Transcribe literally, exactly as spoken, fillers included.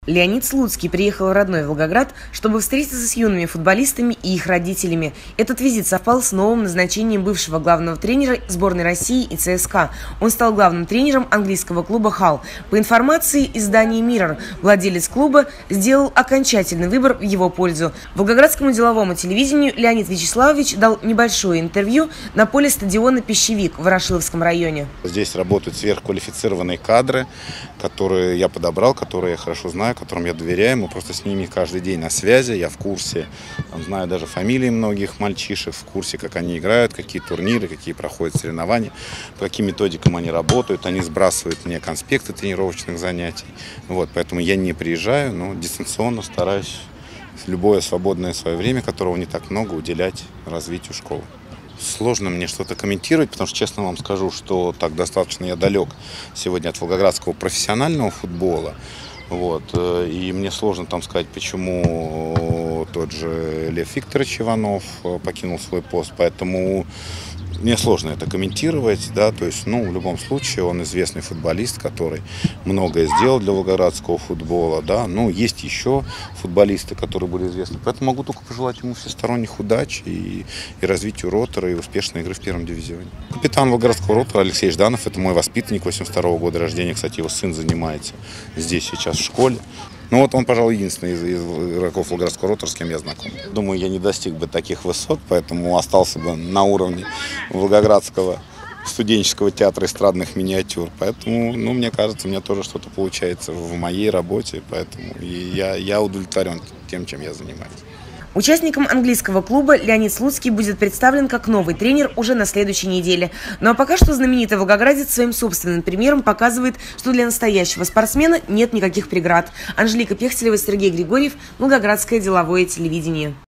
Леонид Слуцкий приехал в родной Волгоград, чтобы встретиться с юными футболистами и их родителями. Этот визит совпал с новым назначением бывшего главного тренера сборной России и ЦСКА. Он стал главным тренером английского клуба «Халл». По информации издания «Миррор», владелец клуба сделал окончательный выбор в его пользу. Волгоградскому деловому телевидению Леонид Вячеславович дал небольшое интервью на поле стадиона «Пищевик» в Ворошиловском районе. Здесь работают сверхквалифицированные кадры, которые я подобрал, которые я хорошо знаю, которым я доверяю. Мы просто с ними каждый день на связи, я в курсе, знаю даже фамилии многих мальчишек, в курсе, как они играют, какие турниры, какие проходят соревнования, по каким методикам они работают. Они сбрасывают мне конспекты тренировочных занятий. Вот, поэтому я не приезжаю, но дистанционно стараюсь любое свободное свое время, которого не так много, уделять развитию школы. Сложно мне что-то комментировать, потому что, честно вам скажу, что так достаточно я далек сегодня от волгоградского профессионального футбола. Вот. И мне сложно там сказать, почему тот же Лев Викторович Иванов покинул свой пост. Поэтому мне сложно это комментировать, да, то есть, ну, в любом случае, он известный футболист, который многое сделал для волгоградского футбола, да, ну, есть еще футболисты, которые были известны, поэтому могу только пожелать ему всесторонних удач и, и развитию ротора, и успешной игры в первом дивизионе. Капитан волгоградского ротора Алексей Жданов, это мой воспитанник, восемьдесят второго года рождения, кстати, его сын занимается здесь сейчас в школе. Ну вот он, пожалуй, единственный из, из игроков волгоградского ротора, с кем я знаком. Думаю, я не достиг бы таких высот, поэтому остался бы на уровне волгоградского студенческого театра эстрадных миниатюр. Поэтому, ну, мне кажется, у меня тоже что-то получается в моей работе, поэтому и я, я удовлетворен тем, чем я занимаюсь. Участником английского клуба Леонид Слуцкий будет представлен как новый тренер уже на следующей неделе. Ну а пока что знаменитый волгоградец своим собственным примером показывает, что для настоящего спортсмена нет никаких преград. Анжелика Пехтелева, Сергей Григорьев, Волгоградское деловое телевидение.